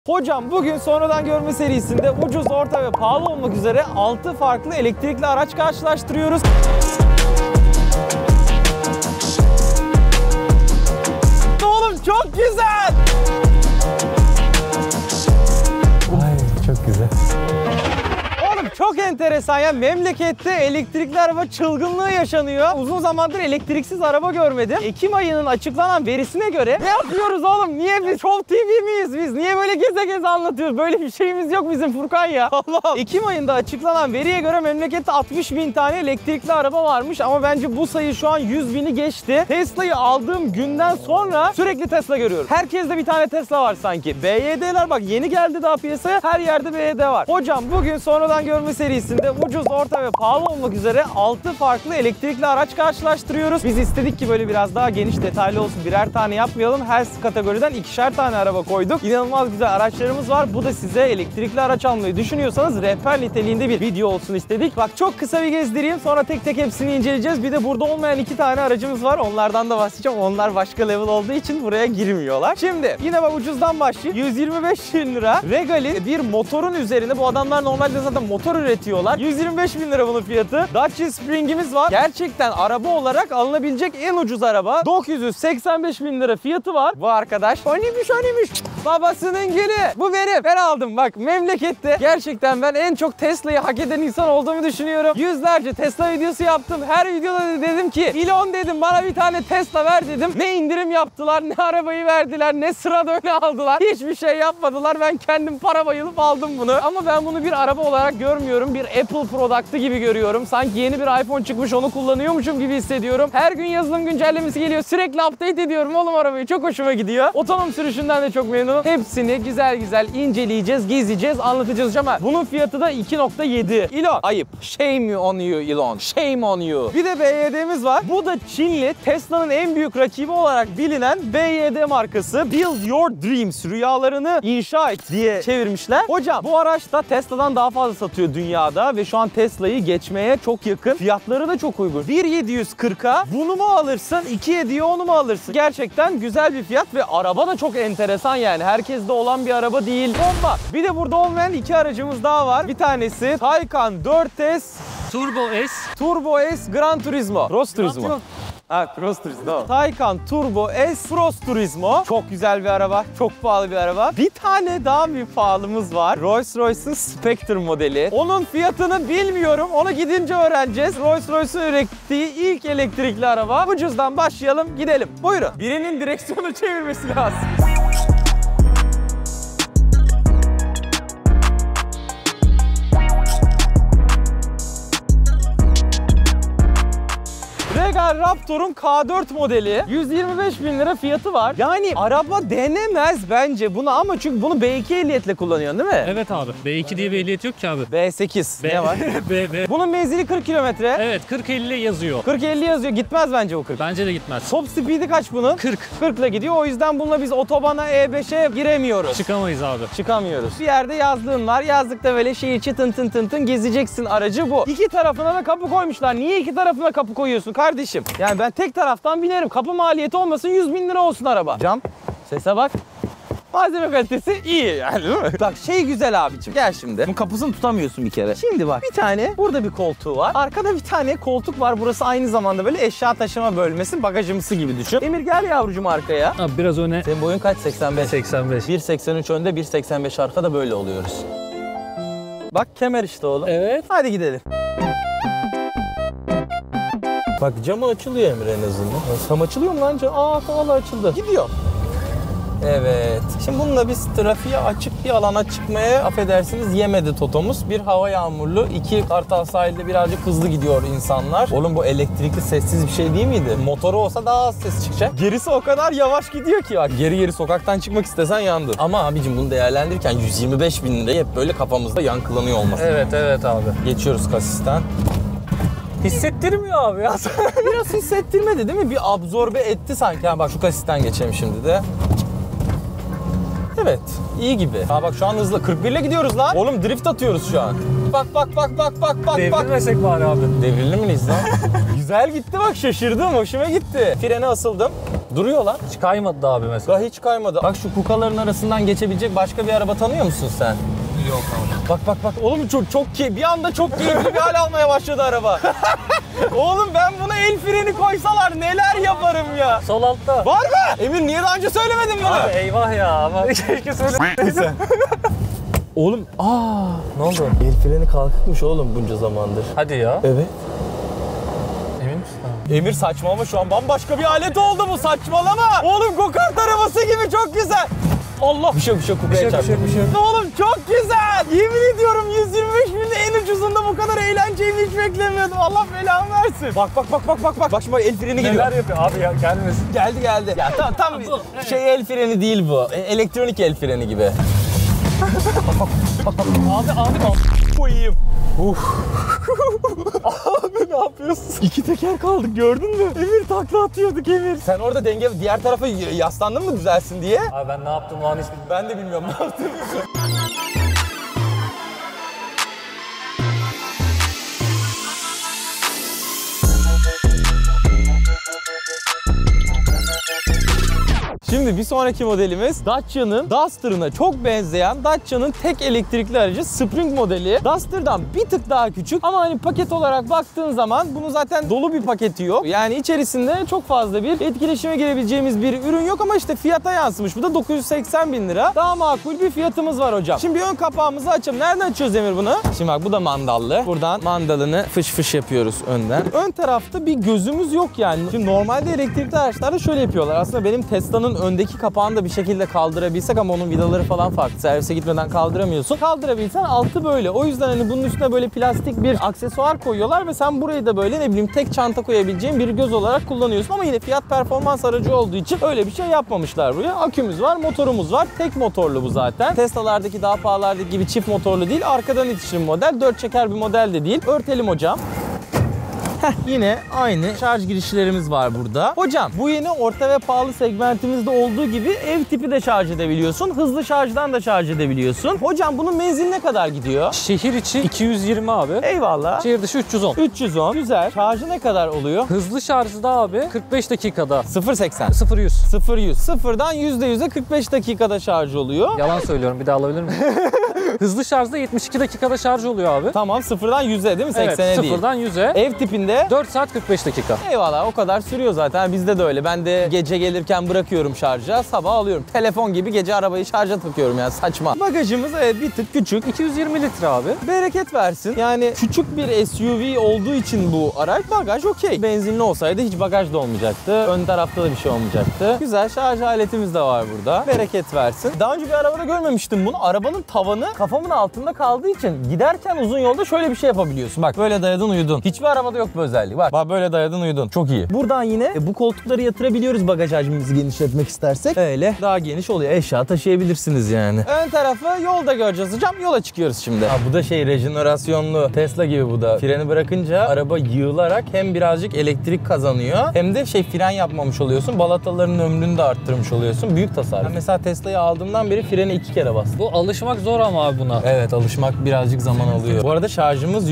Hocam bugün sonradan görme serisinde ucuz, orta ve pahalı olmak üzere 6 farklı elektrikli araç karşılaştırıyoruz. Oğlum çok güzel. Ay çok güzel. Oğlum çok enteresan ya. Memlekette elektrikli araba çılgınlığı yaşanıyor. Uzun zamandır elektriksiz araba görmedim. Ekim ayının açıklanan verisine göre ne yapıyoruz oğlum? Niye biz Show TV miyiz biz? Niye böyle geze geze anlatıyoruz? Böyle bir şeyimiz yok bizim Furkan ya. Allah. Ekim ayında açıklanan veriye göre memlekette 60.000 tane elektrikli araba varmış ama bence bu sayı şu an 100.000'i geçti. Tesla'yı aldığım günden sonra sürekli Tesla görüyorum. Herkeste bir tane Tesla var sanki. BYD'ler bak yeni geldi daha piyasaya. Her yerde BYD var. Hocam bugün sonradan görme serisinde ucuz, orta ve pahalı olmak üzere 6 farklı elektrikli araç karşılaştırıyoruz. Biz istedik ki böyle biraz daha geniş, detaylı olsun. Birer tane yapmayalım. Her kategoriden ikişer tane araba koyduk. İnanılmaz güzel araçlarımız var. Bu da size elektrikli araç almayı düşünüyorsanız rehber niteliğinde bir video olsun istedik. Bak çok kısa bir gezdireyim. Sonra tek tek hepsini inceleyeceğiz. Bir de burada olmayan 2 tane aracımız var. Onlardan da bahsedeceğim. Onlar başka level olduğu için buraya girmiyorlar. Şimdi yine bak ucuzdan başlayayım. 125.000 lira. Regal'in bir motorun üzerine, bu adamlar normalde zaten motor üretiyorlar. 125.000 lira bunun fiyatı. Dacia Spring'imiz var. Gerçekten araba olarak alınabilecek en ucuz araba. 985.000 lira fiyatı var. Bu arkadaş oniymiş. Babasının gülü. Bu benim. Ben aldım bak memlekette. Gerçekten ben en çok Tesla'yı hak eden insan olduğumu düşünüyorum. Yüzlerce Tesla videosu yaptım. Her videoda dedim ki Elon dedim bana bir tane Tesla ver dedim. Ne indirim yaptılar, ne arabayı verdiler, ne sırada öne aldılar. Hiçbir şey yapmadılar. Ben kendim para bayılıp aldım bunu. Ama ben bunu bir araba olarak görmüyorum. Bir Apple product'ı gibi görüyorum. Sanki yeni bir iPhone çıkmış onu kullanıyormuşum gibi hissediyorum. Her gün yazılım güncellemesi geliyor. Sürekli update ediyorum oğlum arabayı. Çok hoşuma gidiyor. Otonom sürüşünden de çok memnunum. Hepsini güzel güzel inceleyeceğiz, gezeceğiz, anlatacağız ama bunun fiyatı da 2.7. Elon. Ayıp. Shame on you Elon. Shame on you. Bir de BYD'miz var. Bu da Çinli. Tesla'nın en büyük rakibi olarak bilinen BYD markası. Build your dreams. Rüyalarını inşa et diye çevirmişler. Hocam bu araç da Tesla'dan daha fazla satıyor dünyada ve şu an Tesla'yı geçmeye çok yakın. Fiyatları da çok uygun. 1.740'a bunu mu alırsın, 2.7'ye onu mu alırsın? Gerçekten güzel bir fiyat ve araba da çok enteresan yani. Herkeste olan bir araba değil. Bomba. Bir de burada olmayan 2 aracımız daha var. Bir tanesi Taycan 4S Turbo S Gran Turismo. Cross Turismo. Ha, Cross Turismo. Taycan Turbo S Cross Turismo. Çok güzel bir araba. Çok pahalı bir araba. Bir tane daha bir pahalımız var. Rolls-Royce'un Spectre modeli. Onun fiyatını bilmiyorum. Onu gidince öğreneceğiz. Rolls-Royce'un ürettiği ilk elektrikli araba. Ucuzdan başlayalım, gidelim. Buyurun. Birinin direksiyonu çevirmesi lazım. Regal Raptor'un K4 modeli. 125.000 lira fiyatı var. Yani araba denemez bence bunu ama çünkü bunu B2 ehliyetle kullanıyorsun değil mi? Evet abi. B2 diye bir ehliyet yok ki abi. B8. Ne var? B. Bunun menzili 40 kilometre. Evet 40-50 yazıyor. 40-50 yazıyor. Gitmez bence o 40. Bence de gitmez. Top speed'i kaç bunun? 40. 40 ile gidiyor. O yüzden bununla biz otobana E5'e giremiyoruz. Çıkamayız abi. Çıkamıyoruz. Bir yerde yazlığın var. Yazlıkta böyle şehir içi tın gezeceksin, aracı bu. İki tarafına da kapı koymuşlar. Niye iki tarafına kapı koyuyorsun kardeşim? Yani ben tek taraftan binerim. Kapı maliyeti olmasın, 100.000 lira olsun araba. Cam, sese bak. Malzeme kalitesi iyi yani değil mi? Bak şey güzel abicim. Gel şimdi. Bu kapısını tutamıyorsun bir kere. Şimdi bak bir tane burada bir koltuğu var. Arkada bir tane koltuk var. Burası aynı zamanda böyle eşya taşıma bölmesi, bagajımsı gibi düşün. Emir gel yavrucuğum arkaya. Abi biraz öne. Senin boyun kaç? 85. 85. 1.83 önde, 1.85 arkada böyle oluyoruz. Bak kemer işte oğlum. Evet. Hadi gidelim. Bak camı açılıyor Emir en azından. Cam açılıyor mu lan? Valla açıldı. Gidiyor. Evet. Şimdi bununla biz trafiğe açık bir alana çıkmaya affedersiniz yemedi totomuz. Bir hava yağmurlu, 2 Kartal sahilde birazcık hızlı gidiyor insanlar. Oğlum bu elektrikli sessiz bir şey değil miydi? Motoru olsa daha az ses çıkacak. Gerisi o kadar yavaş gidiyor ki bak. Geri sokaktan çıkmak istesen yandın. Ama abicim bunu değerlendirirken 125.000 lirayı hep böyle kafamızda yankılanıyor olması. Evet abi. Geçiyoruz kasisten. Hissettirmiyor abi ya. Biraz hissettirmedi değil mi? Bir absorbe etti sanki. Ha, bak şu kasisten geçelim şimdi de. Evet, iyi gibi. Ha bak şu an hızlı. 41 ile gidiyoruz lan. Oğlum drift atıyoruz şu an. Bak. Devrilmesek bari abi. Devrilir miyiz lan? Güzel gitti bak, şaşırdım, hoşuma gitti. Frene asıldım. Duruyor lan. Hiç kaymadı da abi mesela. Daha hiç kaymadı. Bak şu kukaların arasından geçebilecek başka bir araba tanıyor musun sen? Yok abi. Bak. Oğlum çok bir anda çok keyifli bir hal almaya başladı araba. Oğlum ben buna el freni koysalar neler yaparım ya. Sol altta. Var mı? Emir niye daha önce söylemedin bunu? Abi eyvah ya ama keşke söylemeseydin. Oğlum Ne oldu? el freni kalkıkmış oğlum bunca zamandır. Hadi ya. Evet. Emin misin abi? Emir saçmalama, şu an bambaşka bir alet oldu bu, saçmalama. Oğlum go-kart arabası gibi, çok güzel. Allah. Bir şey kupaya çarptı. Oğlum çok güzel. Yemin ediyorum 125 binde en ucuzunda bu kadar eğleneceğimi hiç beklemiyordum. Allah belamı versin. Bak. Bak şimdi el freni geliyor. Neler yapıyor abi ya, gelmesin. Geldi. Ya tam şey el freni değil bu. Elektronik el freni gibi. Abi. Koyayım. Abi ne yapıyorsun? İki teker kaldık, gördün mü? Emir takla atıyorduk Emir. Sen orada diğer tarafa yaslandın mı düzelsin diye? Abi ben ne yaptım o an hiç bilmiyorum. Ben de bilmiyorum ne yaptığımı. Şimdi bir sonraki modelimiz Dacia'nın Duster'ına çok benzeyen Dacia'nın tek elektrikli aracı Spring modeli. Duster'dan bir tık daha küçük ama hani paket olarak baktığın zaman bunu zaten dolu bir paketi yok. Yani içerisinde çok fazla bir etkileşime girebileceğimiz bir ürün yok ama işte fiyata yansımış. Bu da 980 bin lira. Daha makul bir fiyatımız var hocam. Şimdi bir ön kapağımızı açalım. Nereden açıyoruz Emir bunu? Şimdi bak bu da mandallı. Buradan mandalını fış yapıyoruz önden. Ön tarafta bir gözümüz yok yani. Şimdi normalde elektrikli araçlarda şöyle yapıyorlar. Aslında benim Tesla'nın öndeki kapağını da bir şekilde kaldırabilsek ama onun vidaları falan farklı. Servise gitmeden kaldıramıyorsun. Kaldırabilsen altı böyle. O yüzden hani bunun üstüne böyle plastik bir aksesuar koyuyorlar ve sen burayı da böyle ne bileyim tek çanta koyabileceğin bir göz olarak kullanıyorsun. Ama yine fiyat performans aracı olduğu için öyle bir şey yapmamışlar buraya. Akümüz var, motorumuz var. Tek motorlu bu zaten. Tesla'lardaki daha pahalardaki gibi çift motorlu değil. Arkadan itişli model. 4 çeker bir model de değil. Örtelim hocam. Yine aynı şarj girişlerimiz var burada. Hocam bu yeni orta ve pahalı segmentimizde olduğu gibi ev tipi de şarj edebiliyorsun. Hızlı şarjdan da şarj edebiliyorsun. Hocam bunun menzili ne kadar gidiyor? Şehir içi 220 abi. Eyvallah. Şehir dışı 310. 310. Güzel. Şarjı ne kadar oluyor? Hızlı şarjda abi 45 dakikada. 0.80. 0-100. 0-100. Sıfırdan %100'e 45 dakikada şarj oluyor. Yalan söylüyorum, bir daha alabilir miyim? Hızlı şarjda 72 dakikada şarj oluyor abi. Tamam, sıfırdan 100'e değil mi? 80'e Evet, değil. sıfırdan 100'e. Ev tipinde 4 saat 45 dakika. eyvallah, o kadar sürüyor zaten. Bizde de öyle. Ben de gece gelirken bırakıyorum şarja, sabah alıyorum. Telefon gibi gece arabayı şarja takıyorum yani, saçma. Bagajımız evet bir tık küçük. 220 litre abi. Bereket versin. Yani küçük bir SUV olduğu için bu araç, bagaj okey. Benzinli olsaydı hiç bagaj da olmayacaktı. Ön tarafta da bir şey olmayacaktı. Güzel şarj aletimiz de var burada. Bereket versin. Daha önce bir arabada görmemiştim bunu. Arabanın tavanı kafamın altında kaldığı için giderken uzun yolda şöyle bir şey yapabiliyorsun. Bak böyle dayadın uyudun. Hiçbir arabada yok bu özelliği. Bak böyle dayadın uyudun. Çok iyi. Buradan yine bu koltukları yatırabiliyoruz bagaj hacmimizi genişletmek istersek. Öyle daha geniş oluyor. Eşya taşıyabilirsiniz yani. Ön tarafı yolda göreceğiz hocam. Yola çıkıyoruz şimdi. Ha, bu da şey rejenerasyonlu. Tesla gibi bu da. Freni bırakınca araba yığılarak hem birazcık elektrik kazanıyor hem de fren yapmamış oluyorsun. Balataların ömrünü de arttırmış oluyorsun. Büyük tasarruf. Ben mesela Tesla'yı aldığımdan beri freni 2 kere bastım. Bu alışmak zor ama abi buna. Evet, alışmak birazcık zaman alıyor. Bu arada şarjımız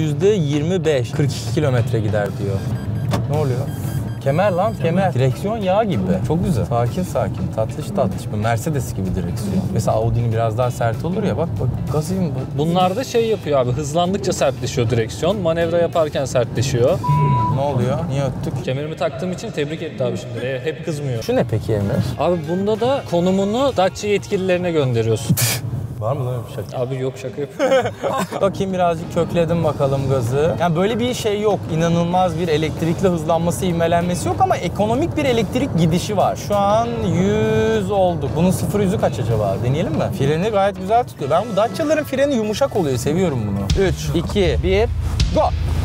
%25. 42 kilometre gider diyor. Ne oluyor? Kemer lan, kemer. Direksiyon yağ gibi. Çok güzel. Sakin. Tatlış. Bu Mercedes gibi direksiyon. Mesela Audi'nin biraz daha sert olur ya. Bak gazıyım bak. Bunlar da şey yapıyor abi, hızlandıkça sertleşiyor direksiyon. Manevra yaparken sertleşiyor. Ne oluyor? Niye öttük? Kemerimi taktığım için tebrik etti abi şimdi. Hep kızmıyor. Şu ne peki Emir? Abi bunda da konumunu Dacia yetkililerine gönderiyorsun. Var mı lan bir şaka? Abi yok, şaka yapıyorum. Bakayım birazcık kökledim bakalım gazı. Yani böyle bir şey yok. İnanılmaz bir elektrikli hızlanması, ivmelenmesi yok ama ekonomik bir elektrik gidişi var. Şu an 100 oldu. Bunun 0-100'ü kaç acaba? Deneyelim mi? Freni gayet güzel tutuyor. Ben bu Dacia'ların freni yumuşak oluyor. Seviyorum bunu. 3, 2, 1, go!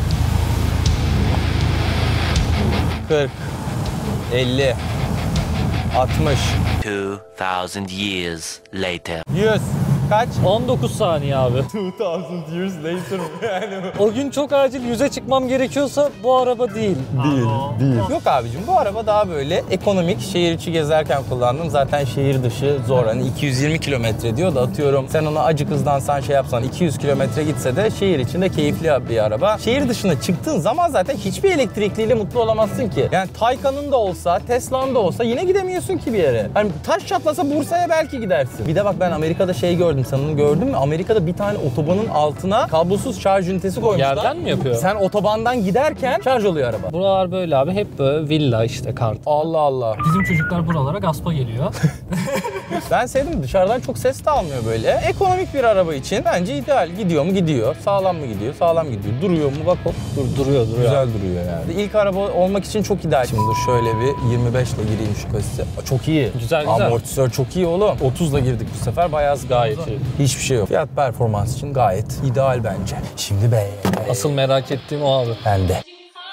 40, 50, 60, 2,000 years later. 100, Kaç? 19 saniye abi. 2000 years later yani. O gün çok acil yüze çıkmam gerekiyorsa bu araba değil. Değil. Yok abicim, bu araba daha böyle ekonomik, şehir içi gezerken kullandım. Zaten şehir dışı zor. Hani 220 kilometre diyor da atıyorum sen ona acık hızlansan şey yapsan 200 kilometre gitse de şehir içinde keyifli bir araba. Şehir dışına çıktığın zaman zaten hiçbir elektrikliyle mutlu olamazsın ki. Yani Taycan'ın da olsa, Tesla'nın da olsa yine gidemiyorsun ki bir yere. Hani taş çatlasa Bursa'ya belki gidersin. Bir de bak ben Amerika'da şey gördüm, sen onu gördün mü? Amerika'da bir tane otobanın altına kablosuz şarj ünitesi koymuşlar. Yerden mi yapıyor? Sen otobandan giderken şarj oluyor araba. Buralar böyle abi. Hep böyle villa işte kart. Allah Allah. Bizim çocuklar buralara gaspa geliyor. Ben sevdim. Dışarıdan çok ses de almıyor böyle. Ekonomik bir araba için bence ideal. Gidiyor mu? Gidiyor. Sağlam mı gidiyor? Sağlam gidiyor. Duruyor mu? Bak hop. Duruyor. Güzel duruyor yani. İlk araba olmak için çok ideal. Şimdi dur şöyle bir 25 ile gireyim şu kasisi. Çok iyi. Güzel. Amortisör çok iyi oğlum. 30 ile girdik bu sefer. Bayağı Gayet iyi. Hiçbir şey yok. Fiyat performans için gayet ideal bence. Şimdi be. Asıl merak ettiğim o abi. Ben de.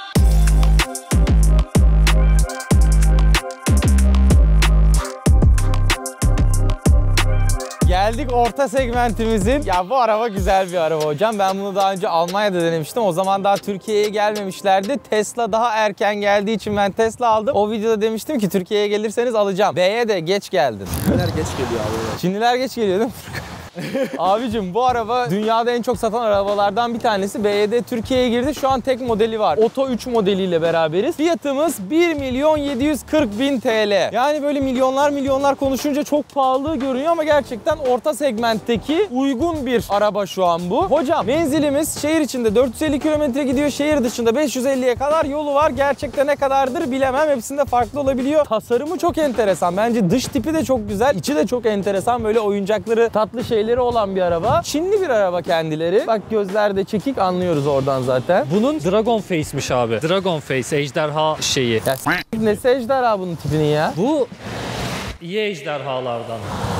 Geldik orta segmentimizin. Ya bu araba güzel bir araba hocam. Ben bunu daha önce Almanya'da denemiştim. O zaman daha Türkiye'ye gelmemişlerdi. Tesla daha erken geldiği için ben Tesla aldım. O videoda demiştim ki Türkiye'ye gelirseniz alacağım. B'ye de geç geldin. Çinliler geç geliyor abi. Çinliler geç geliyor değil mi? Abicim bu araba dünyada en çok satan arabalardan bir tanesi. BYD Türkiye'ye girdi. Şu an tek modeli var. Oto 3 modeliyle beraberiz. Fiyatımız 1.740.000 TL. Yani böyle milyonlar konuşunca çok pahalı görünüyor ama gerçekten orta segmentteki uygun bir araba şu an bu. Hocam menzilimiz şehir içinde 450 km gidiyor. Şehir dışında 550'ye kadar yolu var. Gerçekten ne kadardır bilemem. Hepsinde farklı olabiliyor. Tasarımı çok enteresan. Bence dış tipi de çok güzel. İçi de çok enteresan. Böyle oyuncakları, tatlı şeyleri olan bir araba. Çinli bir araba kendileri. Bak gözlerde çekik, anlıyoruz oradan zaten. Bunun Dragon Face'miş abi. Dragon Face, ejderha şeyi. Ya nesi ejderha bunun tipinin ya? Bu iyi ejderhalardan.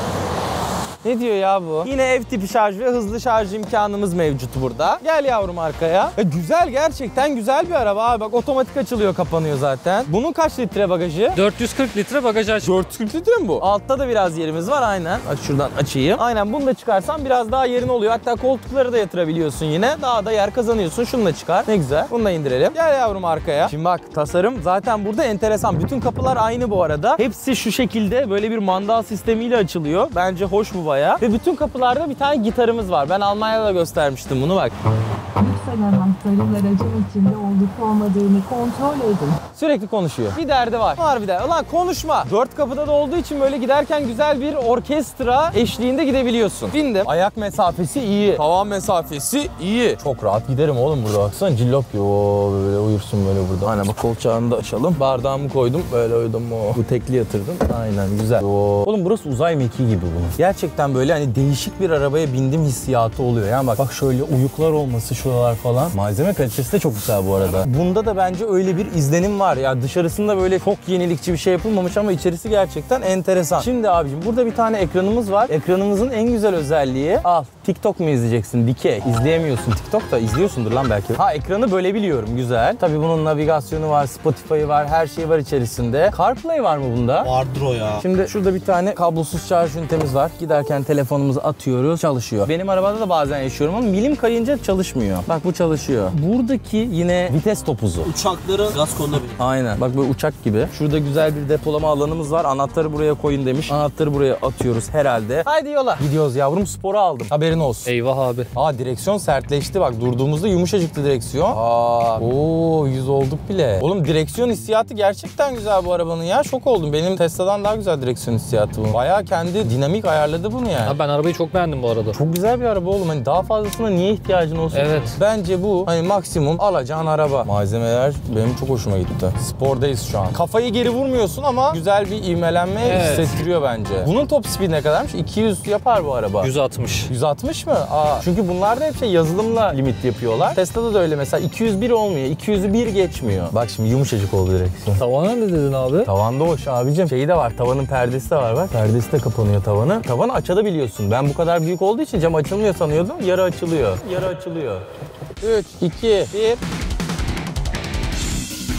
Ne diyor ya bu? Yine ev tipi şarj ve hızlı şarj imkanımız mevcut burada. Gel yavrum arkaya. Güzel, gerçekten güzel bir araba abi. Bak otomatik açılıyor, kapanıyor zaten. Bunun kaç litre bagajı? 440 litre bagaj aç. 440 litre mi bu? Altta da biraz yerimiz var aynen. Bak şuradan açayım. Aynen, bunu da çıkarsan biraz daha yerin oluyor. Hatta koltukları da yatırabiliyorsun yine. Daha da yer kazanıyorsun. Şunu da çıkar. Ne güzel. Bunu da indirelim. Gel yavrum arkaya. Şimdi bak tasarım zaten burada enteresan. Bütün kapılar aynı bu arada. Hepsi şu şekilde böyle bir mandal sistemiyle açılıyor. Bence hoş bu bayağı. Ve bütün kapılarda bir tane gitarımız var. Ben Almanya'da da göstermiştim bunu bak. Lütfen anahtarın aracın içinde olup olmadığını kontrol edin. Sürekli konuşuyor. Bir derdi var. Var bir derdi. Ulan konuşma. 4 kapıda da olduğu için böyle giderken güzel bir orkestra eşliğinde gidebiliyorsun. Bindim. Ayak mesafesi iyi. Tavan mesafesi iyi. Çok rahat giderim oğlum burada. Baksana cillop gibi. Oo, böyle uyursun böyle burada. Aynen bak, kolçağını da açalım. Bardağımı koydum. Böyle uyudum. Bu tekli yatırdım. Aynen güzel. Oo. Oğlum burası uzay mekiği gibi bunun. Gerçekten böyle hani değişik bir arabaya bindim hissiyatı oluyor. Yani bak şöyle uyuklar olması şuralar falan. Malzeme kalitesi de çok güzel bu arada. Bunda da bence öyle bir izlenim var. Ya dışarısında böyle çok yenilikçi bir şey yapılmamış ama içerisi gerçekten enteresan. Şimdi abicim burada bir tane ekranımız var. Ekranımızın en güzel özelliği, al TikTok mu izleyeceksin? Dikey. İzleyemiyorsun TikTok'ta. İzliyorsundur lan belki. Ha, ekranı bölebiliyorum. Güzel. Tabii bunun navigasyonu var, Spotify'ı var, her şey var içerisinde. CarPlay var mı bunda? Vardır o ya. Şimdi şurada bir tane kablosuz şarj ünitemiz var. Giderken telefonumuzu atıyoruz, çalışıyor. Benim arabada da bazen yaşıyorum ama milim kayınca çalışmıyor. Bak bu çalışıyor. Buradaki yine vites topuzu. Uçakların gaz konulabilir. Aynen. Bak böyle uçak gibi. Şurada güzel bir depolama alanımız var. Anahtarı buraya koyun demiş. Anahtarı buraya atıyoruz herhalde. Haydi yola. Gidiyoruz yavrum. Spora aldım. Haberin olsun. Eyvah abi. Aa, direksiyon sertleşti. Bak durduğumuzda yumuşacıktı direksiyon. Aa, oo 100 olduk bile. Oğlum direksiyon hissiyatı gerçekten güzel bu arabanın ya. Şok oldum. Benim Tesla'dan daha güzel direksiyon hissiyatı bu. Bayağı kendi dinamik ayarladı bunu yani. Abi ben arabayı çok beğendim bu arada. Çok güzel bir araba oğlum. Hani daha fazlasına niye ihtiyacın olsun? Evet. Bence bu hani maksimum alacağın araba. Malzemeler benim çok hoşuma gitti. Spordayız şu an. Kafayı geri vurmuyorsun ama güzel bir ivmelenme hissettiriyor bence. Bunun top speed ne kadarmış? 200 yapar bu araba. 160. 160 mı? Aa, çünkü bunlar da hep şey yazılımla limit yapıyorlar. Tesla'da da öyle mesela 201 olmuyor. 200'ü 1 geçmiyor. Bak şimdi yumuşacık oldu direksiyon. Tavana ne dedin abi? Tavanda hoş abicim. Şeyi de var. Tavanın perdesi de var bak. Perdesi de kapanıyor tavanı. Tavanı açabiliyorsun. Ben bu kadar büyük olduğu için cam açılmıyor sanıyordum. Yarı açılıyor. Yarı açılıyor. 3, 2, 1.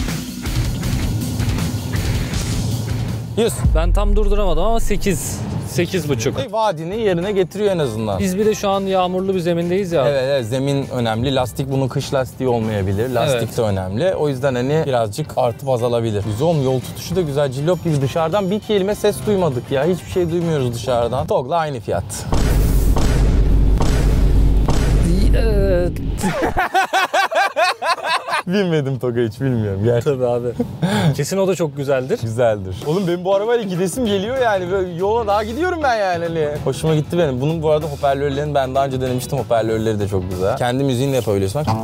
Yüz. Ben tam durduramadım ama 8. 8,5. Vaadini yerine getiriyor en azından. Biz bir de şu an yağmurlu bir zemindeyiz ya. Evet, zemin önemli. Lastik bunun kış lastiği olmayabilir. Lastik Evet. de önemli. O yüzden hani birazcık artıp azalabilir. Güzel oğlum, yol tutuşu da güzel. Cillop gibi, dışarıdan bir kelime ses duymadık ya. Hiçbir şey duymuyoruz dışarıdan. TOGG'la aynı fiyat. Evet. Bilmedim TOGG'a, hiç bilmiyorum. Gerçekten. Tabii abi. Kesin o da çok güzeldir. Güzeldir. Oğlum benim bu arabayla gidesim geliyor yani. Böyle yola daha gidiyorum ben yani. Hani. Hoşuma gitti benim. Bunun bu arada hoparlörlerini ben daha önce denemiştim. Hoparlörleri de çok güzel. Kendi müziğini de yapabiliyorsun. Bak.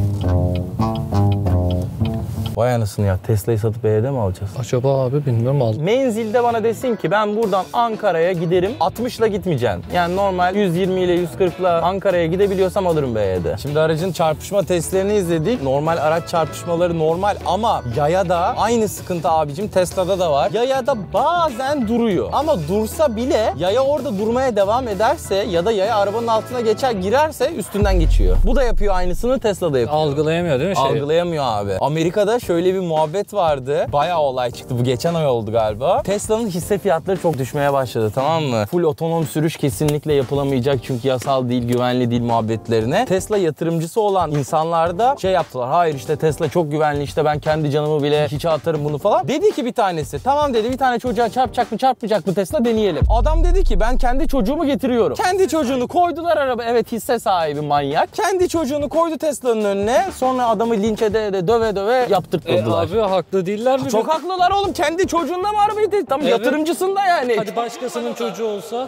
Vay anasını ya. Tesla'yı satıp B'de mi alacağız? Acaba abi bilmiyorum aldım. Menzilde bana desin ki ben buradan Ankara'ya giderim. 60'la gitmeyeceksin. Yani normal 120 ile 140'la Ankara'ya gidebiliyorsam alırım B'de. Şimdi aracın çarpışma testlerini izledik. Normal araç çarpışmaları normal ama yayada aynı sıkıntı abicim Tesla'da da var. Yayada bazen duruyor. Ama dursa bile yaya orada durmaya devam ederse ya da yaya arabanın altına geçer girerse üstünden geçiyor. Bu da yapıyor aynısını, Tesla'da yapıyor. Algılayamıyor değil mi şeyi? Algılayamıyor abi. Amerika'da şöyle bir muhabbet vardı. Bayağı olay çıktı. Bu geçen ay oldu galiba. Tesla'nın hisse fiyatları çok düşmeye başladı, tamam mı? Full otonom sürüş kesinlikle yapılamayacak çünkü yasal değil, güvenli değil muhabbetlerine. Tesla yatırımcısı olan insanlar da şey yaptılar. Hayır işte Tesla çok güvenli, işte ben kendi canımı bile hiçe atarım bunu falan. Dedi ki bir tanesi, tamam dedi, bir tane çocuğa çarpacak mı çarpmayacak mı Tesla, deneyelim. Adam dedi ki ben kendi çocuğumu getiriyorum. Kendi çocuğunu koydular araba. Evet, hisse sahibi manyak. Kendi çocuğunu koydu Tesla'nın önüne. Sonra adamı linç ede döve döve yaptırttılar. Abi haklı değiller mi? Çok haklılar oğlum. Kendi çocuğunla mı arabayı tam Evet. yatırımcısında yani. Hadi başkasının çocuğu olsa.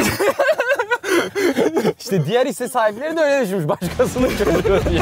İşte diğer hisse sahipleri de öyle düşünmüş. Başkasının çocuğu diye.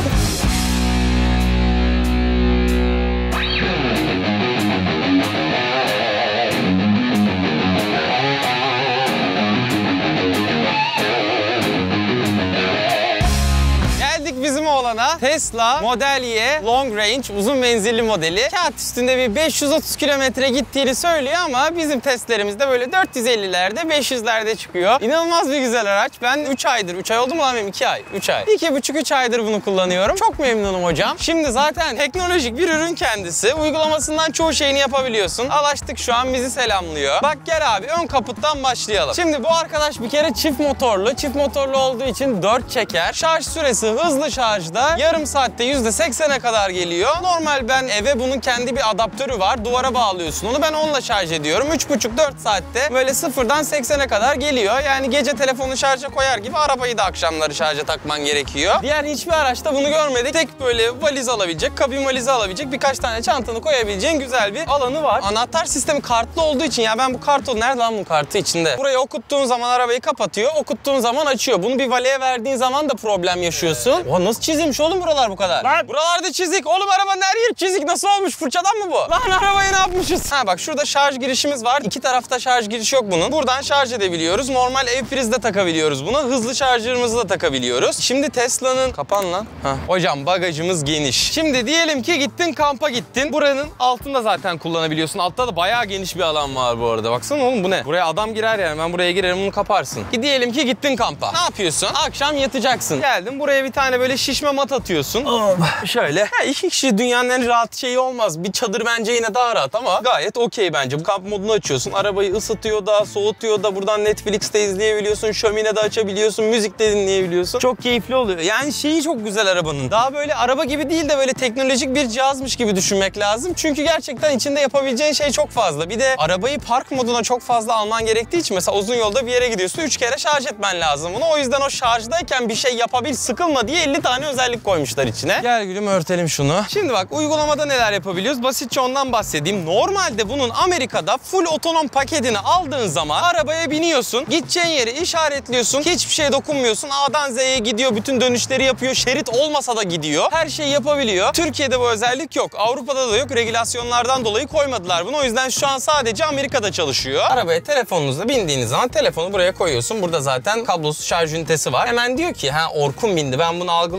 Bizim oğlana Tesla Model Y Long Range uzun menzilli modeli. Kağıt üstünde bir 530 kilometre gittiğini söylüyor ama bizim testlerimizde böyle 450'lerde 500'lerde çıkıyor. İnanılmaz bir güzel araç. Ben 3 aydır, 3 ay oldu mu lan benim? 2 ay. 3 ay. 2,5-3 aydır bunu kullanıyorum. Çok memnunum hocam. Şimdi zaten teknolojik bir ürün kendisi. Uygulamasından çoğu şeyini yapabiliyorsun. Alaştık şu an bizi selamlıyor. Bak gel abi ön kaputtan başlayalım. Şimdi bu arkadaş bir kere çift motorlu. Çift motorlu olduğu için 4 çeker. Şarj süresi hızlı şarjda yarım saatte %80'e kadar geliyor. Normal ben eve bunun kendi bir adaptörü var. Duvara bağlıyorsun onu. Ben onunla şarj ediyorum. 3,5-4 saatte böyle sıfırdan 80'e kadar geliyor. Yani gece telefonu şarja koyar gibi arabayı da akşamları şarja takman gerekiyor. Diğer hiçbir araçta bunu görmedik. Tek böyle valiz alabilecek, kabin valizi alabilecek, birkaç tane çantanı koyabileceğin güzel bir alanı var. Anahtar sistemi kartlı olduğu için ya ben bu kartı, nerede lan bu kartı içinde? Buraya okuttuğun zaman arabayı kapatıyor. Okuttuğun zaman açıyor. Bunu bir valiye verdiğin zaman da problem yaşıyorsun. Oha, nasıl çizilmiş oğlum buralar bu kadar? Lan buralarda çizik. Oğlum arabanın her yeri çizik. Nasıl olmuş? Fırçadan mı bu? Lan arabayı ne yapmışız? Ha bak şurada şarj girişimiz var. İki tarafta şarj girişi yok bunun. Buradan şarj edebiliyoruz. Normal ev prizde takabiliyoruz bunu. Hızlı şarjörümüzü de takabiliyoruz. Şimdi Tesla'nın... Kapan lan. Ha. Hocam bagajımız geniş. Şimdi diyelim ki gittin kampa gittin. Buranın altında zaten kullanabiliyorsun. Altta da bayağı geniş bir alan var bu arada. Baksana oğlum bu ne? Buraya adam girer yani. Ben buraya girerim bunu kaparsın. Diyelim ki gittin kampa. Ne yapıyorsun? Akşam yatacaksın. Geldin buraya bir tane böyle şişme mat atıyorsun. Şöyle. Ha, iki kişi dünyanın en rahat şeyi olmaz. Bir çadır bence yine daha rahat ama gayet okey bence. Bu kamp modunu açıyorsun. Arabayı ısıtıyor da, soğutuyor da. Buradan Netflix'te izleyebiliyorsun. Şömine de açabiliyorsun. Müzik de dinleyebiliyorsun. Çok keyifli oluyor. Yani şeyi çok güzel arabanın. Daha böyle araba gibi değil de böyle teknolojik bir cihazmış gibi düşünmek lazım. Çünkü gerçekten içinde yapabileceğin şey çok fazla. Bir de arabayı park moduna çok fazla alman gerektiği için mesela uzun yolda bir yere gidiyorsun. 3 kere şarj etmen lazım bunu. O yüzden o şarjdayken bir şey yapabil, sıkılma diye 50 tane özellik koymuşlar içine. Gel gülüm örtelim şunu. Şimdi bak uygulamada neler yapabiliyoruz? Basitçe ondan bahsedeyim. Normalde bunun Amerika'da full otonom paketini aldığın zaman arabaya biniyorsun. Gideceğin yeri işaretliyorsun. Hiçbir şeye dokunmuyorsun. A'dan Z'ye gidiyor. Bütün dönüşleri yapıyor. Şerit olmasa da gidiyor. Her şeyi yapabiliyor. Türkiye'de bu özellik yok. Avrupa'da da yok. Regülasyonlardan dolayı koymadılar bunu. O yüzden şu an sadece Amerika'da çalışıyor. Arabaya telefonunuzla bindiğiniz zaman telefonu buraya koyuyorsun. Burada zaten kablosuz şarj ünitesi var. Hemen diyor ki ha Orkun bindi ben bunu algılıyorum diyor.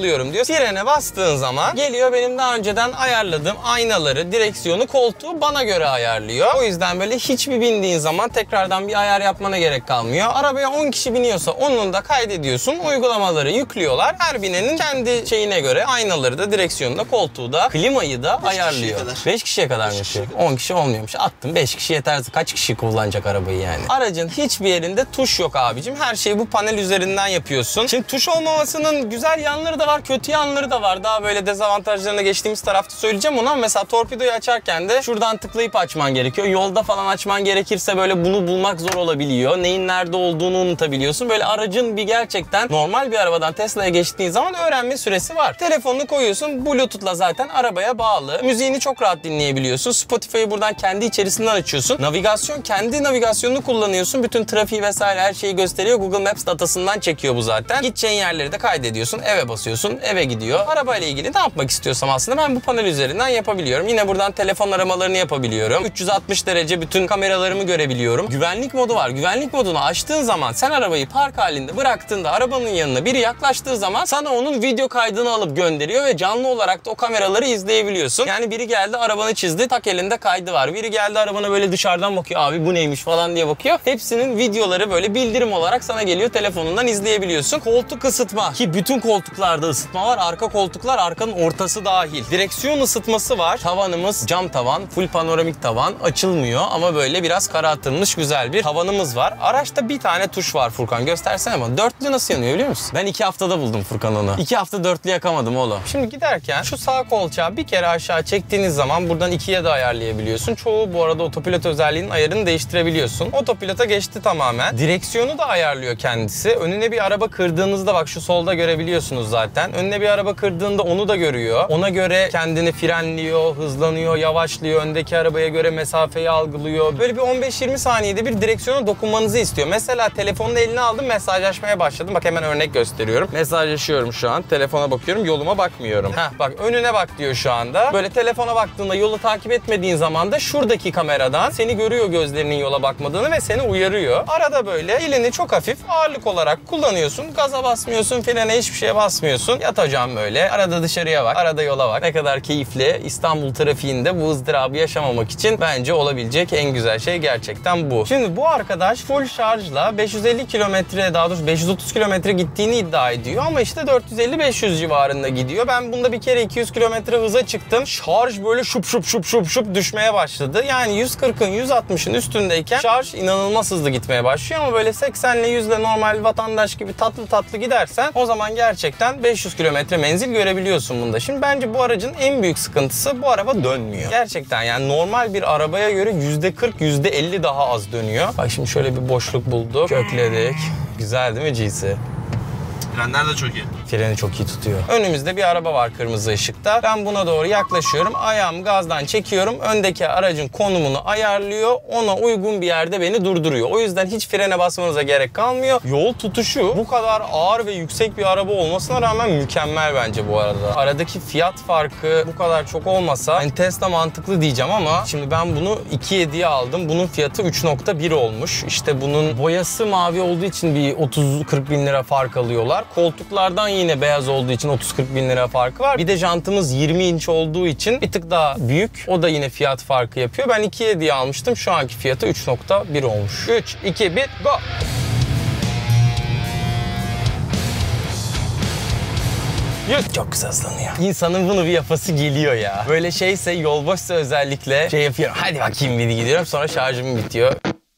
yapıyor? Frene bastığın zaman geliyor benim daha önceden ayarladığım aynaları, direksiyonu, koltuğu bana göre ayarlıyor. O yüzden böyle hiçbir bindiğin zaman tekrardan bir ayar yapmana gerek kalmıyor. Arabaya 10 kişi biniyorsa onun da kaydediyorsun. Uygulamaları yüklüyorlar. Her binenin kendi şeyine göre aynaları da, direksiyonu da, koltuğu da, klimayı da ayarlıyor. 5 kişiye kadar mı yapıyor? 10 kişi olmuyormuş. Attım 5 kişi yeterse kaç kişi kullanacak arabayı yani? Aracın hiçbir yerinde tuş yok abicim. Her şeyi bu panel üzerinden yapıyorsun. Şimdi tuş olmamasının güzel yanları da var, kötü yanları da var. Daha böyle dezavantajlarına geçtiğimiz tarafta söyleyeceğim onu, ama mesela torpidoyu açarken de şuradan tıklayıp açman gerekiyor. Yolda falan açman gerekirse böyle bunu bulmak zor olabiliyor. Neyin nerede olduğunu unutabiliyorsun. Böyle aracın bir gerçekten normal bir arabadan Tesla'ya geçtiğin zaman öğrenme süresi var. Telefonunu koyuyorsun, Bluetooth'la zaten arabaya bağlı. Müziğini çok rahat dinleyebiliyorsun. Spotify'ı buradan kendi içerisinden açıyorsun. Navigasyon, kendi navigasyonunu kullanıyorsun. Bütün trafiği vesaire her şeyi gösteriyor. Google Maps datasından çekiyor bu zaten. Gideceğin yerleri de kaydediyorsun. Eve basıyorsun. Eve gidiyor. Arabayla ilgili ne yapmak istiyorsam aslında ben bu panel üzerinden yapabiliyorum. Yine buradan telefon aramalarını yapabiliyorum. 360 derece bütün kameralarımı görebiliyorum. Güvenlik modu var. Güvenlik modunu açtığın zaman sen arabayı park halinde bıraktığında arabanın yanına biri yaklaştığı zaman sana onun video kaydını alıp gönderiyor ve canlı olarak da o kameraları izleyebiliyorsun. Yani biri geldi arabanı çizdi, tak elinde kaydı var. Biri geldi arabana böyle dışarıdan bakıyor, abi bu neymiş falan diye bakıyor. Hepsinin videoları böyle bildirim olarak sana geliyor, telefonundan izleyebiliyorsun. Koltuk ısıtma, ki bütün koltuklarda ısıtma var. Arka koltuklar, arkanın ortası dahil. Direksiyon ısıtması var. Tavanımız cam tavan, full panoramik tavan, açılmıyor ama böyle biraz karartılmış güzel bir tavanımız var. Araçta bir tane tuş var Furkan, göstersene bana. Dörtlü nasıl yanıyor biliyor musun? Ben 2 haftada buldum Furkan onu. 2 hafta dörtlü yakamadım oğlum. Şimdi giderken şu sağ kolçağı bir kere aşağı çektiğiniz zaman buradan 2'ye de ayarlayabiliyorsun. Çoğu bu arada otopilot özelliğinin ayarını değiştirebiliyorsun. Otopilota geçti tamamen. Direksiyonu da ayarlıyor kendisi. Önüne bir araba kırdığınızda bak şu solda görebiliyorsunuz zaten. Önüne bir araba kırdığında onu da görüyor. Ona göre kendini frenliyor, hızlanıyor, yavaşlıyor. Öndeki arabaya göre mesafeyi algılıyor. Böyle bir 15-20 saniyede bir direksiyona dokunmanızı istiyor. Mesela telefonunu eline aldım, mesajlaşmaya başladım. Bak hemen örnek gösteriyorum. Mesajlaşıyorum şu an. Telefona bakıyorum, yoluma bakmıyorum. Bak önüne bak diyor şu anda. Böyle telefona baktığında yolu takip etmediğin zaman da şuradaki kameradan seni görüyor, gözlerinin yola bakmadığını ve seni uyarıyor. Arada böyle elini çok hafif ağırlık olarak kullanıyorsun. Gaza basmıyorsun, frene hiçbir şeye basmıyorsun. Yatacağım böyle. Arada dışarıya bak, arada yola bak. Ne kadar keyifli. İstanbul trafiğinde bu ızdırabı yaşamamak için bence olabilecek en güzel şey gerçekten bu. Şimdi bu arkadaş full şarjla 550 kilometre, daha doğrusu 530 kilometre gittiğini iddia ediyor ama işte 450-500 civarında gidiyor. Ben bunda bir kere 200 kilometre hıza çıktım. Şarj böyle şup şup şup şup şup düşmeye başladı. Yani 140'ın 160'ın üstündeyken şarj inanılmaz hızlı gitmeye başlıyor ama böyle 80 ile 100 ile normal vatandaş gibi tatlı tatlı gidersen o zaman gerçekten 500 kilometre menzil görebiliyorsun bunda. Şimdi bence bu aracın en büyük sıkıntısı bu araba dönmüyor. Gerçekten yani normal bir arabaya göre %40, %50 daha az dönüyor. Bak şimdi şöyle bir boşluk bulduk. Kökledik. Güzel değil mi GC? Frenler de çok iyi. Freni çok iyi tutuyor. Önümüzde bir araba var kırmızı ışıkta. Ben buna doğru yaklaşıyorum. Ayağımı gazdan çekiyorum. Öndeki aracın konumunu ayarlıyor. Ona uygun bir yerde beni durduruyor. O yüzden hiç frene basmanıza gerek kalmıyor. Yol tutuşu bu kadar ağır ve yüksek bir araba olmasına rağmen mükemmel bence bu arada. Aradaki fiyat farkı bu kadar çok olmasa hani Tesla mantıklı diyeceğim ama şimdi ben bunu 2.7'ye aldım. Bunun fiyatı 3.1 olmuş. İşte bunun boyası mavi olduğu için bir 30-40 bin lira fark alıyorlar. Koltuklardan yine beyaz olduğu için 30-40 bin lira farkı var. Bir de jantımız 20 inç olduğu için bir tık daha büyük. O da yine fiyat farkı yapıyor. Ben 2.7'ye almıştım. Şu anki fiyatı 3.1 olmuş. 3, 2, 1, go! Çok güzel hızlanıyor. İnsanın bunu bir yapası geliyor ya. Böyle şeyse, yol boşsa özellikle şey yapıyorum. Hadi bakayım bir gidiyorum. Sonra şarjım bitiyor.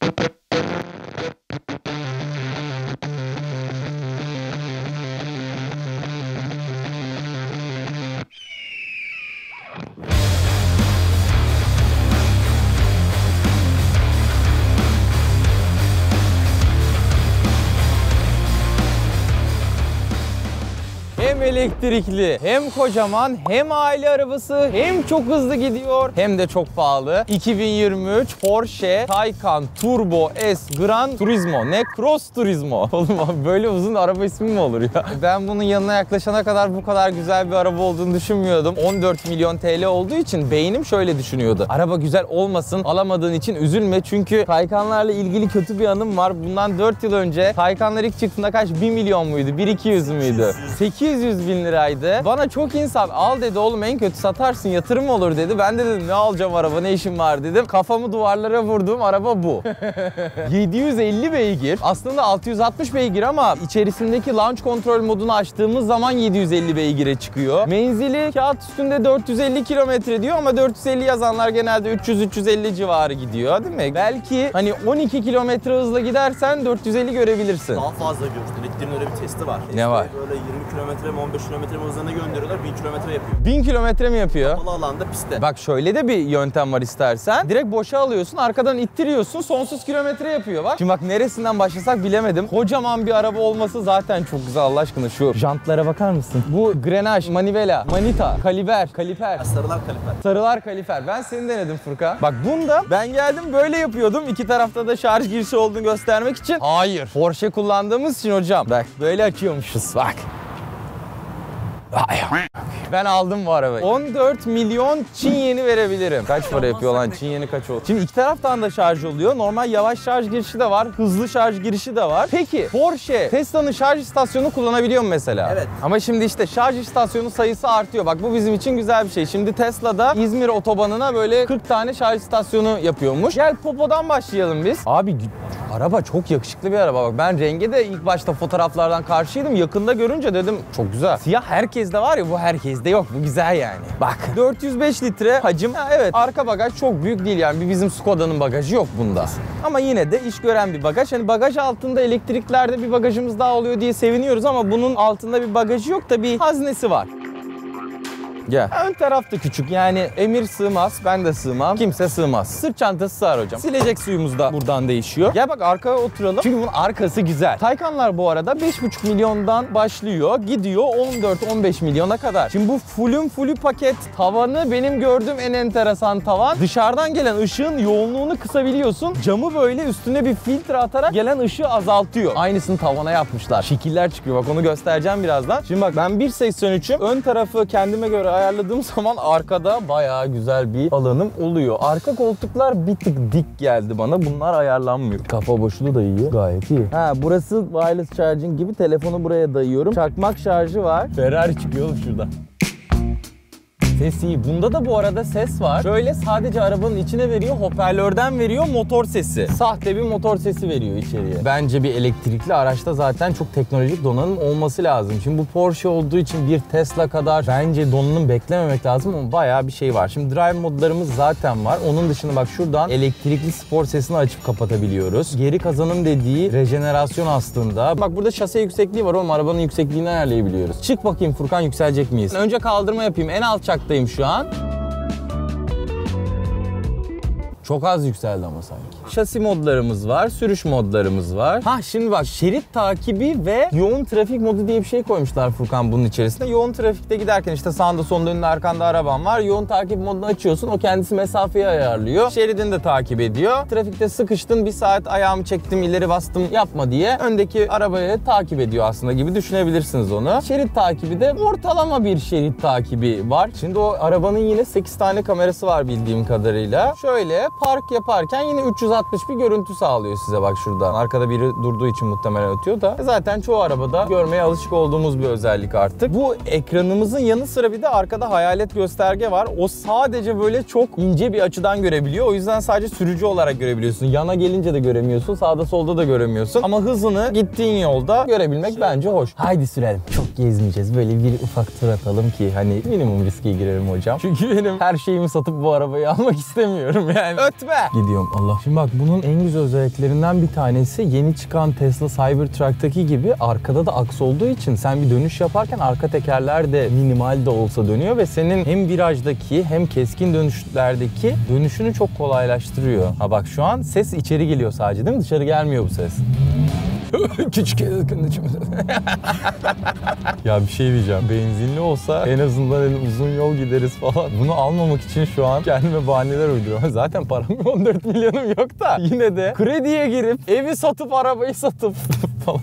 Hem elektrikli, hem kocaman, hem aile arabası, hem çok hızlı gidiyor, hem de çok pahalı. 2023 Porsche Taycan Turbo S Gran Turismo. Ne? Cross Turismo. Oğlum böyle uzun araba ismi mi olur ya? Ben bunun yanına yaklaşana kadar bu kadar güzel bir araba olduğunu düşünmüyordum. 14 milyon TL olduğu için beynim şöyle düşünüyordu. Araba güzel olmasın, alamadığın için üzülme. Çünkü Taycanlarla ilgili kötü bir anım var. Bundan 4 yıl önce Taycanlar ilk çıktığında kaç? 1 milyon muydu? 1-200 müydü? 800 800 bin liraydı. Bana çok insan al dedi, oğlum en kötü satarsın, yatırım olur dedi. Ben de dedim ne alacağım araba, ne işim var dedim. Kafamı duvarlara vurduğum araba bu. 750 beygir. Aslında 660 beygir ama içerisindeki launch kontrol modunu açtığımız zaman 750 beygire çıkıyor. Menzili kağıt üstünde 450 kilometre diyor ama 450 yazanlar genelde 300-350 civarı gidiyor değil mi? Belki hani 12 kilometre hızla gidersen 450 görebilirsin. Daha fazla görürsün. Elektriğin öyle bir testi var. Ne var? Böyle 20 kilometre mi 15 kilometre mi hızlarına gönderiyorlar. 1000 kilometre yapıyor. 1000 kilometre mi yapıyor? Kapalı alanda pistte. Bak şöyle de bir yöntem var istersen. Direkt boşa alıyorsun, arkadan ittiriyorsun, sonsuz kilometre yapıyor bak. Şimdi bak neresinden başlasak bilemedim. Kocaman bir araba olması zaten çok güzel Allah aşkına. Şu jantlara bakar mısın? Bu grenaj, manivela, manita, kaliper. Sarılar kalifer. Sarılar kalifer. Ben seni denedim Furkan. Bak bunda ben geldim böyle yapıyordum. İki tarafta da şarj girişi olduğunu göstermek için. Hayır. Porsche kullandığımız için hocam. Bak böyle açıyormuşuz bak. Ben aldım bu arabayı. 14 milyon Çin yeni verebilirim. Kaç para yapıyor lan Çin yeni kaç oldu? Şimdi iki taraftan da şarj oluyor. Normal yavaş şarj girişi de var. Hızlı şarj girişi de var. Peki Porsche Tesla'nın şarj istasyonu kullanabiliyor mu mesela? Evet. Ama şimdi işte şarj istasyonu sayısı artıyor. Bak bu bizim için güzel bir şey. Şimdi Tesla'da İzmir otobanına böyle 40 tane şarj istasyonu yapıyormuş. Gel Popo'dan başlayalım biz. Abi araba çok yakışıklı bir araba. Bak ben renge de ilk başta fotoğraflardan karşıydım. Yakında görünce dedim çok güzel. Siyah herkeste var ya, bu herkeste yok. Bu güzel yani. Bak 405 litre hacim. Ha, evet arka bagaj çok büyük değil yani. Bizim Skoda'nın bagajı yok bunda. Ama yine de iş gören bir bagaj. Hani bagaj altında elektriklerde bir bagajımız daha oluyor diye seviniyoruz ama bunun altında bir bagajı yok da bir haznesi var. Gel. Ön taraf da küçük yani Emir sığmaz, ben de sığmam, kimse sığmaz. Sırt çantası sığar hocam. Silecek suyumuz da buradan değişiyor. Gel bak arkaya oturalım. Çünkü bunun arkası güzel. Taycanlar bu arada 5,5 milyondan başlıyor. Gidiyor 14-15 milyona kadar. Şimdi bu fullü paket. Tavanı benim gördüğüm en enteresan tavan. Dışarıdan gelen ışığın yoğunluğunu kısabiliyorsun. Camı böyle üstüne bir filtre atarak gelen ışığı azaltıyor. Aynısını tavana yapmışlar. Şekiller çıkıyor. Bak onu göstereceğim birazdan. Şimdi bak ben 1.83'üm. Ön tarafı kendime göre ayarladığım zaman arkada bayağı güzel bir alanım oluyor. Arka koltuklar bir tık dik geldi bana. Bunlar ayarlanmıyor. Kafa boşluğu da iyi. Gayet iyi. Ha burası wireless charging gibi. Telefonu buraya dayıyorum. Çakmak şarjı var. Ferrari çıkıyor oğlum şuradan. Ses iyi. Bunda da bu arada ses var. Şöyle sadece arabanın içine veriyor, hoparlörden veriyor motor sesi. Sahte bir motor sesi veriyor içeriye. Bence bir elektrikli araçta zaten çok teknolojik donanım olması lazım. Şimdi bu Porsche olduğu için bir Tesla kadar bence donanım beklememek lazım ama bayağı bir şey var. Şimdi drive modlarımız zaten var. Onun dışında bak şuradan elektrikli spor sesini açıp kapatabiliyoruz. Geri kazanım dediği rejenerasyon aslında. Bak burada şase yüksekliği var oğlum. Arabanın yüksekliğini ayarlayabiliyoruz. Çık bakayım Furkan, yükselecek miyiz? Önce kaldırma yapayım. En alçaktayım şu an. Çok az yükseldi ama sanki. Şasi modlarımız var, sürüş modlarımız var. Ha şimdi bak şerit takibi ve yoğun trafik modu diye bir şey koymuşlar Furkan bunun içerisinde. Yoğun trafikte giderken işte sağında solunda önünde arkanda araban var. Yoğun takip modunu açıyorsun. O kendisi mesafeyi ayarlıyor. Şeridini de takip ediyor. Trafikte sıkıştın, bir saat ayağımı çektim ileri bastım yapma diye öndeki arabayı takip ediyor aslında gibi düşünebilirsiniz onu. Şerit takibi de ortalama bir şerit takibi var. Şimdi o arabanın yine 8 tane kamerası var bildiğim kadarıyla. Şöyle park yaparken yine 360 bir görüntü sağlıyor size bak şuradan. Arkada biri durduğu için muhtemelen ötüyor da. Zaten çoğu arabada görmeye alışık olduğumuz bir özellik artık. Bu ekranımızın yanı sıra bir de arkada hayalet gösterge var. O sadece böyle çok ince bir açıdan görebiliyor. O yüzden sadece sürücü olarak görebiliyorsun. Yana gelince de göremiyorsun. Sağda solda da göremiyorsun. Ama hızını gittiğin yolda görebilmek bence hoş. Haydi sürelim. Çok gezmeyeceğiz. Böyle bir ufak tur atalım ki hani minimum riske girelim hocam. Çünkü benim her şeyimi satıp bu arabayı almak istemiyorum yani. Ötme! Gidiyorum Allah. Şimdi bak bunun en güzel özelliklerinden bir tanesi yeni çıkan Tesla Cybertruck'taki gibi arkada da aks olduğu için sen bir dönüş yaparken arka tekerler de minimal de olsa dönüyor ve senin hem virajdaki hem keskin dönüşlerdeki dönüşünü çok kolaylaştırıyor. Ha bak şu an ses içeri geliyor sadece değil mi? Dışarı gelmiyor bu ses. Küçük ya bir şey diyeceğim. Benzinli olsa en azından uzun yol gideriz falan. Bunu almamak için şu an kendime bahaneler uyduruyorum. Zaten param 14 milyonum yok da yine de krediye girip evi satıp arabayı satıp falan.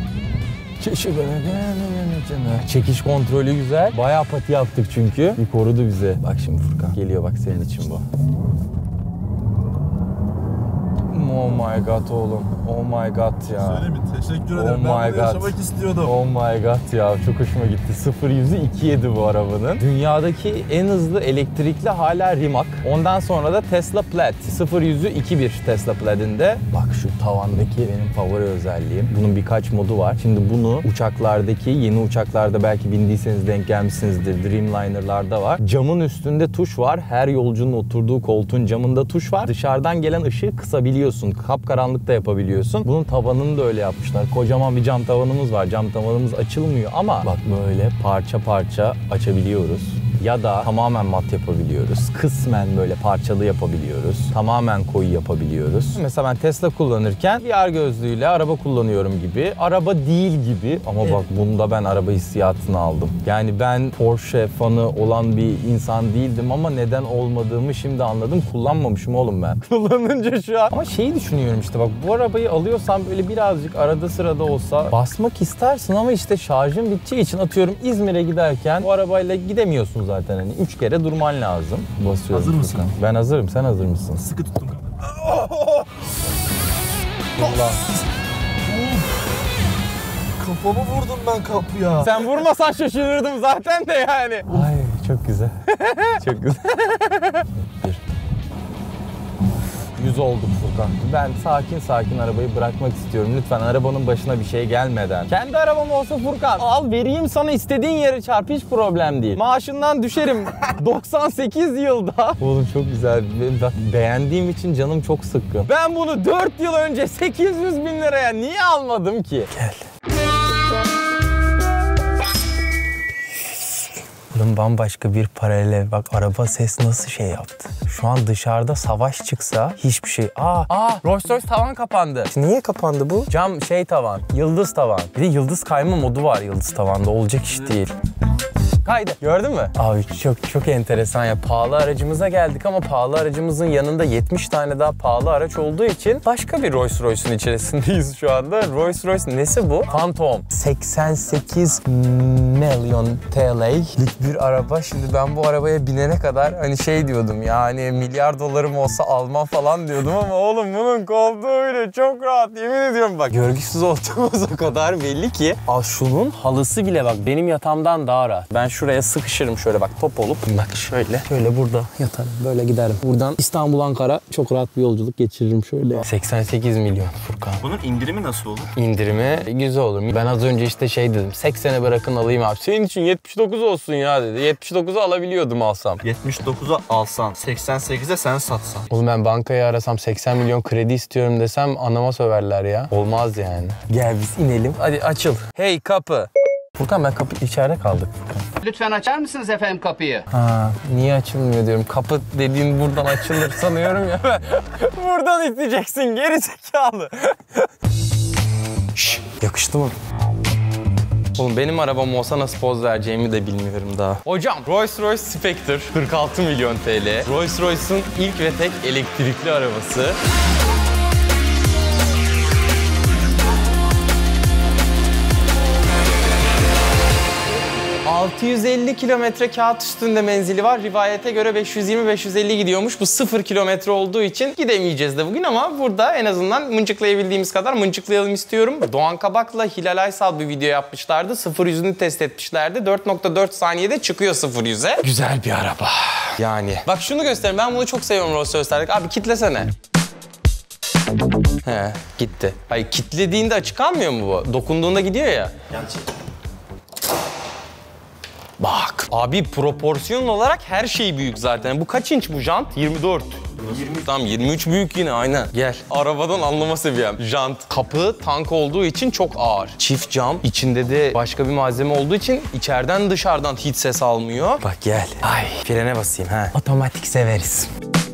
Çekiş kontrolü güzel. Bayağı pati yaptık çünkü. Bir korudu bize. Bak şimdi Furkan. Geliyor bak senin için bu. Oh my god oğlum. Oh my god ya. Söyleyeyim mi? Teşekkür Oh ederim. my Ben God. burada yaşamak istiyordum. Oh my god ya, çok hoşuma gitti. 0-100'ü 2.7 bu arabanın. Dünyadaki en hızlı elektrikli hala Rimac. Ondan sonra da Tesla Plaid. 0-100'ü 2.1 Tesla Plaid'inde. Bak şu tavandaki benim favori özelliğim. Bunun birkaç modu var. Şimdi bunu uçaklardaki, yeni uçaklarda belki bindiyseniz denk gelmişsinizdir. Dreamliner'larda var. Camın üstünde tuş var. Her yolcunun oturduğu koltuğun camında tuş var. Dışarıdan gelen ışığı kısabiliyorsun. Kapkaranlıkta yapabiliyorsun. Bunun tavanını da öyle yapmışlar. Kocaman bir cam tavanımız var. Cam tavanımız açılmıyor ama bak böyle parça parça açabiliyoruz. Ya da tamamen mat yapabiliyoruz. Kısmen böyle parçalı yapabiliyoruz. Tamamen koyu yapabiliyoruz. Mesela ben Tesla kullanırken VR gözlüğüyle araba kullanıyorum gibi. Araba değil gibi ama bak bunda ben araba hissiyatını aldım. Yani ben Porsche fanı olan bir insan değildim ama neden olmadığımı şimdi anladım. Kullanmamışım oğlum ben. Kullanınca şu an. Ama şeyi düşünüyorum işte bak bu arabayı alıyorsam böyle birazcık arada sırada olsa basmak istersin ama işte şarjın biteceği için atıyorum İzmir'e giderken bu arabayla gidemiyorsun zaten hani 3 kere durman lazım. Basıyorum. Hazır mısın? Ben hazırım. Sen hazır mısın? Sıkı tuttum. Allah. Kafamı vurdum ben kapıya. Sen vurmasan şaşırırdım zaten de yani. Ay çok güzel. Çok güzel. 100 olduk Furkan. Ben sakin sakin arabayı bırakmak istiyorum. Lütfen arabanın başına bir şey gelmeden. Kendi arabam olsa Furkan al vereyim sana istediğin yere çarp hiç problem değil. Maaşından düşerim 98 yılda. Oğlum çok güzel. Bak, beğendiğim için canım çok sıkkın. Ben bunu 4 yıl önce 800 bin liraya niye almadım ki? Gel. Oğlum bambaşka bir paralel. Bak araba ses nasıl şey yaptı. Şu an dışarıda savaş çıksa hiçbir şey. Rolls Royce tavan kapandı. Niye kapandı bu? Cam şey tavan. Yıldız tavan. Bir de yıldız kayma modu var yıldız tavanda. Olacak iş değil. Kaydı. Gördün mü? Abi çok enteresan ya. Pahalı aracımıza geldik ama pahalı aracımızın yanında 70 tane daha pahalı araç olduğu için başka bir Rolls Royce'un içerisindeyiz şu anda. Rolls Royce nesi bu? Phantom. 88 milyon TL'lik bir araba. Şimdi ben bu arabaya binene kadar hani şey diyordum yani milyar dolarım olsa almam falan diyordum ama oğlum bunun koltuğu bile çok rahat yemin ediyorum bak. Görgüsüz olduğumuz o kadar belli ki. Şunun halısı bile bak benim yatağımdan daha rahat. Ben şuraya sıkışırım şöyle bak top olup. Bak şöyle burada yatarım böyle giderim. Buradan İstanbul Ankara çok rahat bir yolculuk geçiririm şöyle. 88 milyon Furkan. Bunun indirimi nasıl olur? İndirimi güzel olur. Ben az önce işte şey dedim 80'e bırakın alayım abi. Senin için 79 olsun ya dedi. 79'u alabiliyordum alsam. 79'a alsan, 88'e sen satsan. Oğlum ben bankayı arasam 80 milyon kredi istiyorum desem anama söverler ya. Olmaz yani. Gel biz inelim. Hadi açıl. Hey kapı. Furkan ben kapı içeride kaldık Furkan. Lütfen açar mısınız efendim kapıyı? Niye açılmıyor diyorum. Kapı dediğin buradan açılır sanıyorum ya. Buradan iteceksin geri zekalı. Şşş, yakıştı mı? Oğlum benim arabam olsa nasıl poz vereceğimi de bilmiyorum daha. Hocam Rolls Royce Spectre 46 milyon TL. Rolls Royce'un ilk ve tek elektrikli arabası. 650 kilometre kağıt üstünde menzili var. Rivayete göre 520-550 gidiyormuş. Bu 0 kilometre olduğu için gidemeyeceğiz de bugün ama burada en azından mıncıklayabildiğimiz kadar mıncıklayalım istiyorum. Doğan Kabak'la Hilal Aysal bir video yapmışlardı. 0-100'ünü test etmişlerdi. 4.4 saniyede çıkıyor 0-100'e. Güzel bir araba. Yani. Bak şunu göstereyim. Ben bunu çok seviyorum Rolls Royce'lerde. Abi kitlesene. He, gitti. Hayır, kitlediğinde açık kalmıyor mu bu? Dokunduğunda gidiyor ya. Bak. Abi proporsiyon olarak her şey büyük zaten. Bu kaç inç bu jant? 24. 20. Tamam 23 büyük yine aynen. Gel. Arabadan anlama seviyem. Jant. Kapı tank olduğu için çok ağır. Çift cam. İçinde de başka bir malzeme olduğu için içeriden dışarıdan hiç ses almıyor. Bak gel. Ay frene basayım ha. Otomatik severiz.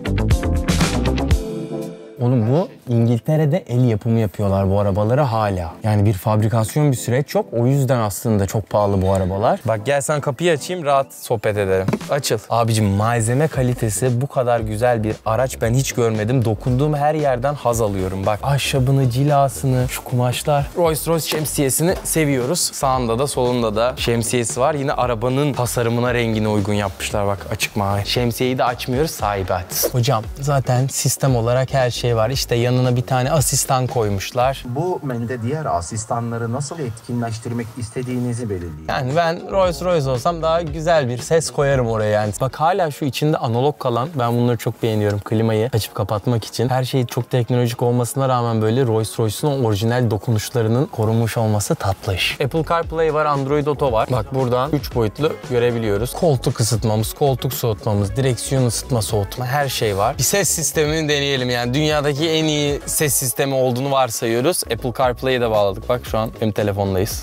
Oğlum bu İngiltere'de el yapımı yapıyorlar bu arabaları hala. Yani bir fabrikasyon bir süreç yok. O yüzden aslında çok pahalı bu arabalar. Bak gel sen kapıyı açayım rahat sohbet edelim. Açıl. Abicim malzeme kalitesi bu kadar güzel bir araç ben hiç görmedim. Dokunduğum her yerden haz alıyorum. Bak ahşabını, cilasını, şu kumaşlar. Rolls Royce şemsiyesini seviyoruz. Sağında da solunda da şemsiyesi var. Yine arabanın tasarımına, rengine uygun yapmışlar. Bak açık mavi. Şemsiyeyi de açmıyoruz, sahibi açsın. Hocam zaten sistem olarak her şey şey var. İşte yanına bir tane asistan koymuşlar. Bu menüde diğer asistanları nasıl etkinleştirmek istediğinizi belirleyin. Yani ben Rolls Royce olsam daha güzel bir ses koyarım oraya yani. Bak hala şu içinde analog kalan, ben bunları çok beğeniyorum. Klimayı açıp kapatmak için. Her şey çok teknolojik olmasına rağmen böyle Rolls Royce'un orijinal dokunuşlarının korunmuş olması tatlı iş. Apple CarPlay var, Android Auto var. Bak buradan 3 boyutlu görebiliyoruz. Koltuk ısıtmamız, koltuk soğutmamız, direksiyon ısıtma soğutma, her şey var. Bir ses sistemini deneyelim yani. Dünyadaki en iyi ses sistemi olduğunu varsayıyoruz. Apple CarPlay'e de bağladık. Bak şu an benim telefondayız.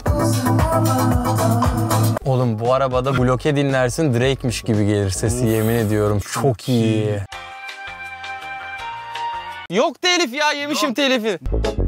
Oğlum bu arabada bloke dinlersin, Drake'miş gibi gelir sesi, yemin ediyorum. Çok iyi. Yok telif ya, yemişim telifi.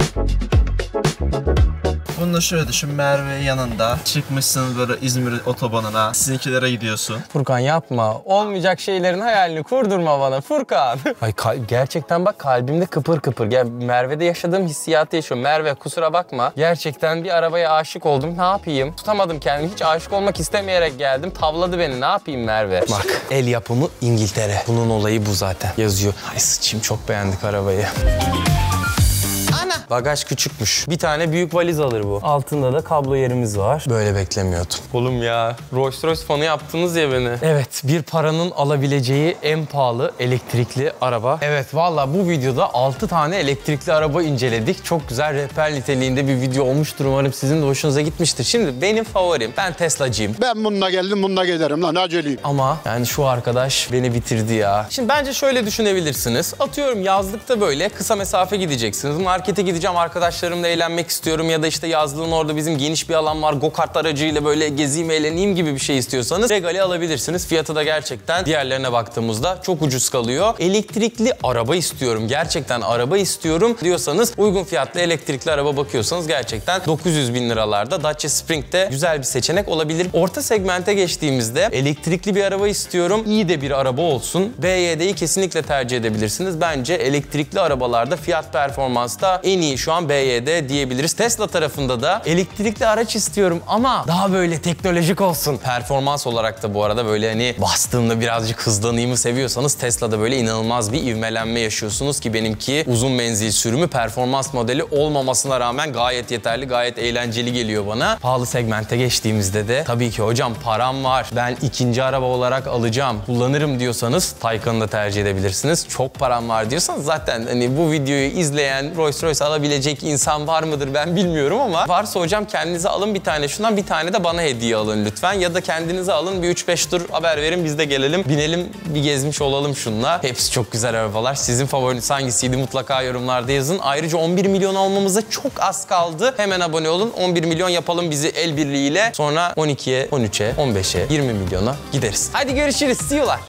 Bunu da şöyle düşün, Merve yanında. Çıkmışsınız böyle İzmir otobanına. Sizinkilere gidiyorsun. Furkan yapma. Olmayacak şeylerin hayalini kurdurma bana Furkan. Ay gerçekten bak kalbimde kıpır kıpır. Gel Merve'de yaşadığım hissiyatı yaşıyorum. Merve kusura bakma. Gerçekten bir arabaya aşık oldum. Ne yapayım? Tutamadım kendimi. Hiç aşık olmak istemeyerek geldim. Tavladı beni. Ne yapayım Merve? Bak el yapımı İngiltere. Bunun olayı bu zaten. Yazıyor. Ay sıçayım, çok beğendik arabayı. Bagaj küçükmüş. Bir tane büyük valiz alır bu. Altında da kablo yerimiz var. Böyle beklemiyordum. Oğlum ya, Rolls Royce fanı yaptınız ya beni. Evet, bir paranın alabileceği en pahalı elektrikli araba. Evet, valla bu videoda 6 tane elektrikli araba inceledik. Çok güzel rehber niteliğinde bir video olmuştur. Umarım sizin de hoşunuza gitmiştir. Şimdi benim favorim, ben Tesla'cıyım. Ben bununla geldim, bununla giderim lan, aceleyim. Ama yani şu arkadaş beni bitirdi ya. Şimdi bence şöyle düşünebilirsiniz. Atıyorum yazlıkta böyle kısa mesafe gideceksiniz. Markete gideceğim, arkadaşlarımla eğlenmek istiyorum ya da işte yazlığın orada bizim geniş bir alan var, go-kart aracıyla böyle gezeyim, eğleneyim gibi bir şey istiyorsanız Regal'i alabilirsiniz. Fiyatı da gerçekten diğerlerine baktığımızda çok ucuz kalıyor. Elektrikli araba istiyorum, gerçekten araba istiyorum diyorsanız, uygun fiyatlı elektrikli araba bakıyorsanız gerçekten 900 bin liralarda Dacia Spring de güzel bir seçenek olabilir. Orta segmente geçtiğimizde elektrikli bir araba istiyorum, iyi de bir araba olsun. BYD'yi kesinlikle tercih edebilirsiniz. Bence elektrikli arabalarda fiyat performansta en iyi şu an BYD diyebiliriz. Tesla tarafında da elektrikli araç istiyorum ama daha böyle teknolojik olsun. Performans olarak da bu arada böyle hani bastığımda birazcık hızlanayımı seviyorsanız Tesla'da böyle inanılmaz bir ivmelenme yaşıyorsunuz ki benimki uzun menzil sürümü performans modeli olmamasına rağmen gayet yeterli, gayet eğlenceli geliyor bana. Pahalı segmente geçtiğimizde de tabii ki hocam param var, ben ikinci araba olarak alacağım, kullanırım diyorsanız Taycan'ı da tercih edebilirsiniz. Çok param var diyorsanız zaten hani bu videoyu izleyen Rolls Royce alabilecek insan var mıdır ben bilmiyorum ama varsa hocam kendinize alın bir tane şundan, bir tane de bana hediye alın lütfen. Ya da kendinize alın, bir 3-5 tur haber verin, biz de gelelim, binelim, bir gezmiş olalım şunla. Hepsi çok güzel arabalar. Sizin favoriniz hangisiydi mutlaka yorumlarda yazın. Ayrıca 11 milyon olmamıza çok az kaldı. Hemen abone olun. 11 milyon yapalım bizi el birliğiyle. Sonra 12'ye, 13'e, 15'e, 20 milyona gideriz. Hadi görüşürüz. See you'lar.